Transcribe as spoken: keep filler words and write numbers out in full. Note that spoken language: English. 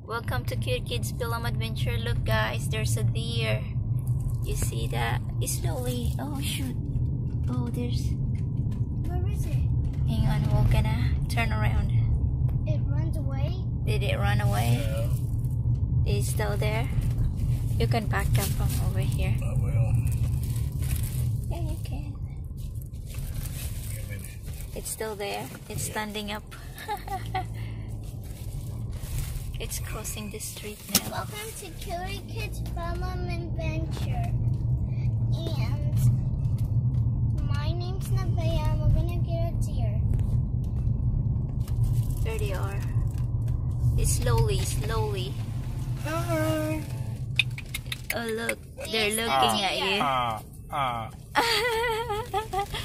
Welcome to Cute Kids Film Adventure. Look guys, there's a deer. You see that? It's slowly. Oh shoot. Oh, there's... Where is it? Hang on, we're gonna turn around. It runs away? Did it run away? Yeah. Is it still there? You can back up from over here. I will. Yeah, you can. Give it. It's still there. It's standing up. It's crossing the street now. Welcome to Cute Kids Film Adventure. And my name's Nevaeh and we're gonna get a deer. There they are. It's slowly, slowly. Uh-huh. Oh look, they're looking at you. Ah, ah.